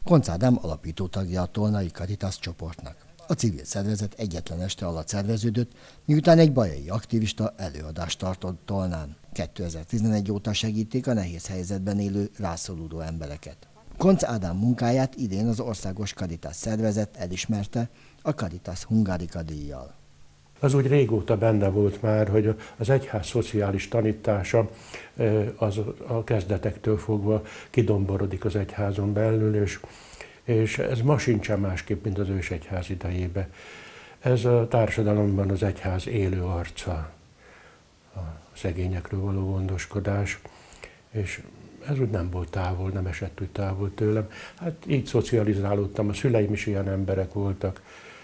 Koncz Ádám alapító tagja a Tolnai Caritas csoportnak. A civil szervezet egyetlen este alatt szerveződött, miután egy bajai aktivista előadást tartott Tolnán. 2011 óta segítik a nehéz helyzetben élő, rászoruló embereket. Koncz Ádám munkáját idén az Országos Caritas szervezet elismerte a Caritas Hungarica díjjal. Az úgy régóta benne volt már, hogy az egyház szociális tanítása az a kezdetektől fogva kidomborodik az egyházon belül, és ez ma sincsen másképp, mint az ősegyház idejében. Ez a társadalomban az egyház élő arca, a szegényekről való gondoskodás, és ez úgy nem volt távol, nem esett úgy távol tőlem. Hát így szocializálódtam, a szüleim is ilyen emberek voltak,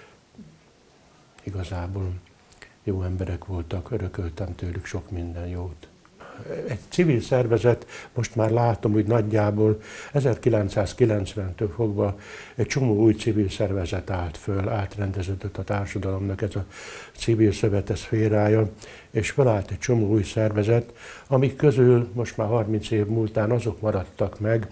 igazából jó emberek voltak, örököltem tőlük sok minden jót. Egy civil szervezet, most már látom, hogy nagyjából 1990-től fogva egy csomó új civil szervezet állt föl, átrendeződött a társadalomnak ez a civil szövete szférája, és felállt egy csomó új szervezet, amik közül most már 30 év múltán azok maradtak meg,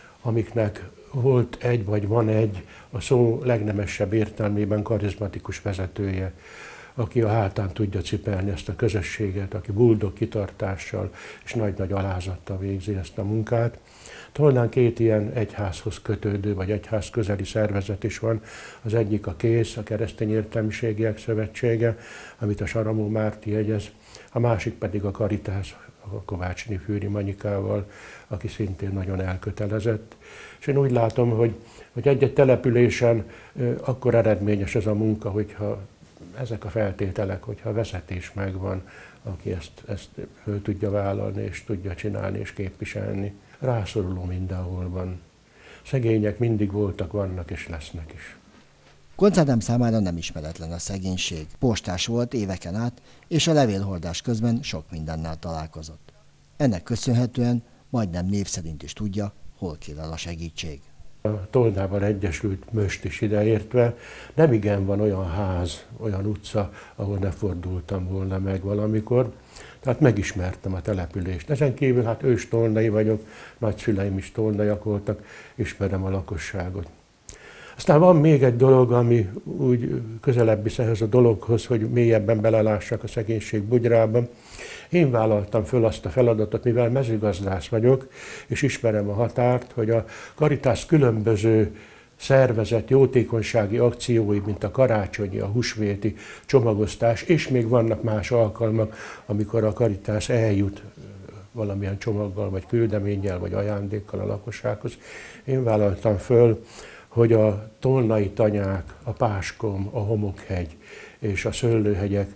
amiknek volt egy vagy van egy a szó legnemesebb értelmében karizmatikus vezetője, aki a hátán tudja cipelni ezt a közösséget, aki buldog kitartással és nagy-nagy alázattal végzi ezt a munkát. Tolnán két ilyen egyházhoz kötődő, vagy egyház közeli szervezet is van. Az egyik a KÉSZ, a Keresztény Értelmiségiek Szövetsége, amit a Saramó Márti jegyez, a másik pedig a Caritas, a Kovácsné Fűri Manyikával, aki szintén nagyon elkötelezett. És én úgy látom, hogy egy-egy településen akkor eredményes ez a munka, hogyha ezek a feltételek, hogyha a vezetés megvan, aki ezt föl tudja vállalni, és tudja csinálni, és képviselni. Rászoruló mindenhol van. Szegények mindig voltak, vannak, és lesznek is. Koncz Ádám számára nem ismeretlen a szegénység. Postás volt éveken át, és a levélhordás közben sok mindennel találkozott. Ennek köszönhetően majdnem név szerint is tudja, hol kér el a segítség. A Tolnával egyesült Möst is ideértve, nemigen van olyan ház, olyan utca, ahol ne fordultam volna meg valamikor. Tehát megismertem a települést. Ezen kívül hát őstolnai vagyok, nagyszüleim is tolnaiak voltak, ismerem a lakosságot. Aztán van még egy dolog, ami úgy közelebb visz ehhez a dologhoz, hogy mélyebben belelássak a szegénység bugyrában. Én vállaltam föl azt a feladatot, mivel mezőgazdász vagyok, és ismerem a határt, hogy a Caritas különböző szervezett jótékonysági akciói, mint a karácsonyi, a húsvéti csomagosztás, és még vannak más alkalmak, amikor a Caritas eljut valamilyen csomaggal, vagy küldeménnyel, vagy ajándékkal a lakossághoz. Én vállaltam föl, hogy a tolnai tanyák, a Páskom, a Homokhegy és a Szőlőhegyek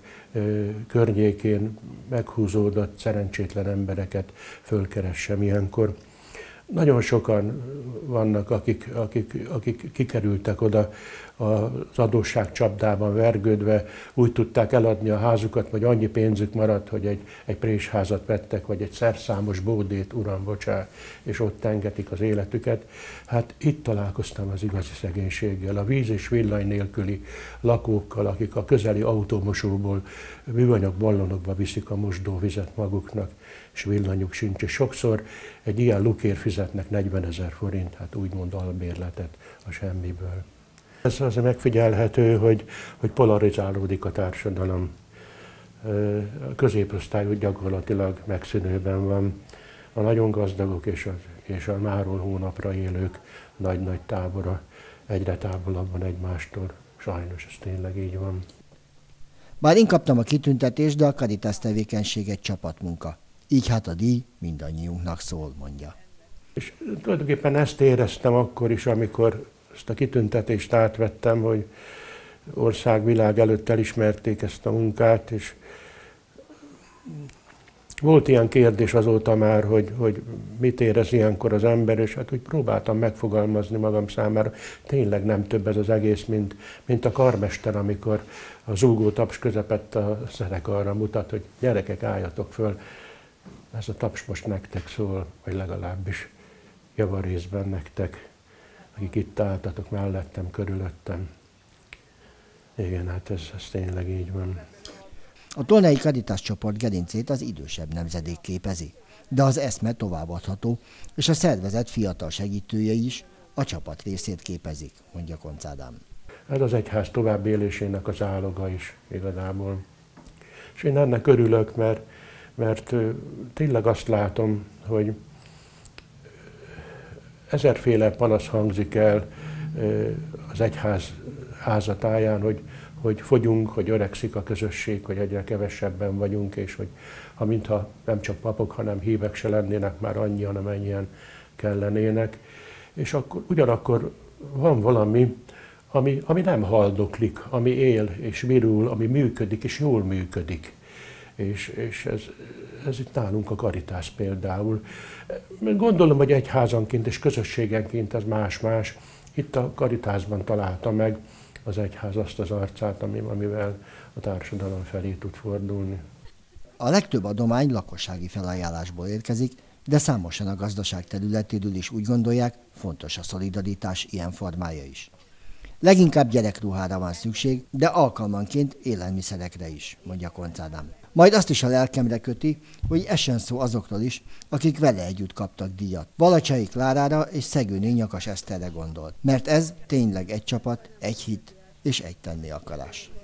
környékén meghúzódott szerencsétlen embereket fölkeressem ilyenkor. Nagyon sokan vannak, akik kikerültek oda az adósságcsapdában vergődve, úgy tudták eladni a házukat, vagy annyi pénzük maradt, hogy egy présházat vettek, vagy egy szerszámos bódét, uram, bocsá, és ott engedik az életüket. Hát itt találkoztam az igazi szegénységgel, a víz és villany nélküli lakókkal, akik a közeli autómosóból műanyag ballonokba viszik a mosdóvizet maguknak, és villanyuk sincs. És sokszor egy ilyen lukér fizetnek 40 000 forint, hát úgymond albérletet a semmiből. Ez az megfigyelhető, hogy polarizálódik a társadalom. A középosztály gyakorlatilag megszűnőben van. A nagyon gazdagok és a máról hónapra élők nagy-nagy tábora egyre távolabban egymástól. Sajnos ez tényleg így van. Bár én kaptam a kitüntetést, de a Caritas tevékenység egy csapatmunka. Így hát a díj mindannyiunknak szól, mondja. És tulajdonképpen ezt éreztem akkor is, amikor ezt a kitüntetést átvettem, hogy ország-világ előtt elismerték ezt a munkát, és volt ilyen kérdés azóta már, hogy mit érez ilyenkor az ember, és hát úgy próbáltam megfogalmazni magam számára. Tényleg nem több ez az egész, mint a karmester, amikor a zúgó taps közepett a zenekarra mutat, hogy gyerekek, álljatok föl, ez a taps most nektek szól, vagy legalábbis javarészben nektek, akik itt álltatok mellettem, körülöttem. Igen, hát ez tényleg így van. A Tolnai Caritas csoport gerincét az idősebb nemzedék képezi, de az eszme továbbadható, és a szervezet fiatal segítője is a csapat részét képezik, mondja Koncz Ádám. Ez az egyház továbbélésének az áloga is igazából. És én ennek örülök, mert tényleg azt látom, hogy ezerféle panasz hangzik el az egyház házatáján, hogy fogyunk, hogy öregszik a közösség, hogy egyre kevesebben vagyunk, és hogy mintha nem csak papok, hanem hívek se lennének már annyian, amennyien kellenének. És akkor ugyanakkor van valami, ami nem haldoklik, ami él és virul, ami működik és jól működik. És ez itt nálunk a Caritas például. Gondolom, hogy egyházanként és közösségenként ez más-más. Itt a Caritasban találta meg az egyház azt az arcát, amivel a társadalom felé tud fordulni. A legtöbb adomány lakossági felajánlásból érkezik, de számosan a gazdaság területéről is úgy gondolják, fontos a szolidaritás ilyen formája is. Leginkább gyerekruhára van szükség, de alkalmanként élelmiszerekre is, mondja Koncz Ádám. Majd azt is a lelkemre köti, hogy essen szó azokról is, akik vele együtt kaptak díjat. Balacsai Klárára és Szegőné Nyakas Eszterre gondolt, mert ez tényleg egy csapat, egy hit és egy tenni akarás.